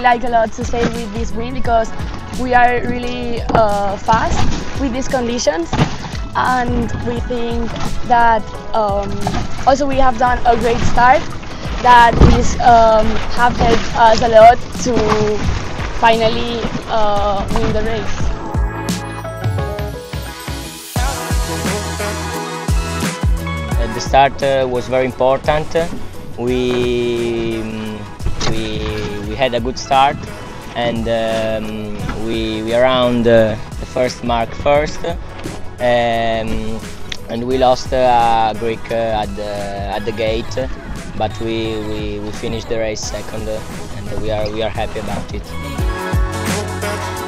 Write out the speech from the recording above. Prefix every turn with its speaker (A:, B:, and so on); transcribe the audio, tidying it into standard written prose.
A: like a lot to stay with this win because we are really fast with these conditions, and we think that also we have done a great start, that this have helped us a lot to finally win the race.
B: The start was very important. We had a good start, and we around the first mark first, and we lost a Greek at the gate, but we finished the race second, and we are happy about it.